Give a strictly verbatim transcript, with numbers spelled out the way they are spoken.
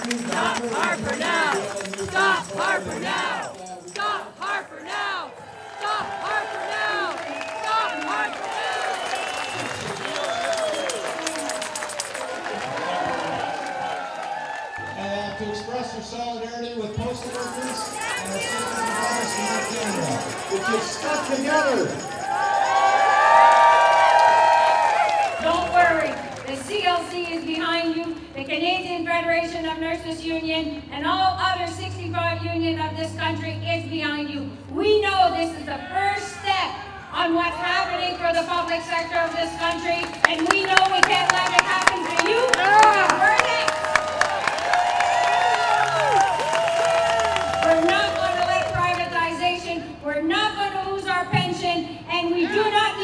Stop Harper now! Stop Harper now! Stop Harper now! Stop Harper now! Stop Harper now! Uh, to express their solidarity with postal workers and our system of Canada, which is stuck together. Don't worry, the C L C is behind you, the Canadian Federation of Nurses Union, and all other sixty-five unions of this country is behind you. We know this is the first step on what's happening for the public sector of this country, and we know we can't let it happen to you. We're next. We're not going to let privatization, we're not going to lose our pension, and we do not